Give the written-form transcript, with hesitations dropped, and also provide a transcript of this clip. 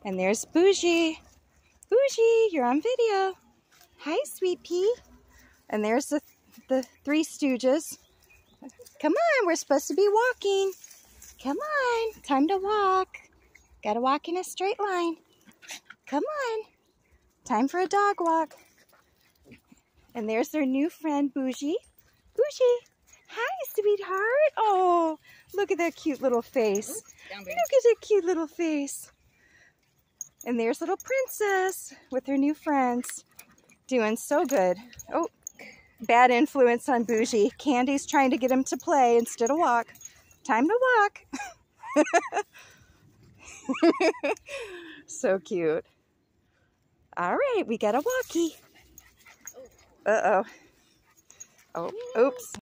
And there's Boujee. Boujee, you're on video. Hi, sweet pea. And there's the Three Stooges. Come on, we're supposed to be walking. Come on, time to walk. Gotta walk in a straight line. Come on, time for a dog walk. And there's their new friend, Boujee. Boujee, hi, sweetheart. Oh, look at that cute little face. Look at that cute little face. And there's little Princess with her new friends. Doing so good. Oh, bad influence on Boujee. Candy's trying to get him to play instead of walk. Time to walk. So cute. All right, we got a walkie. Uh-oh. Oh, oops.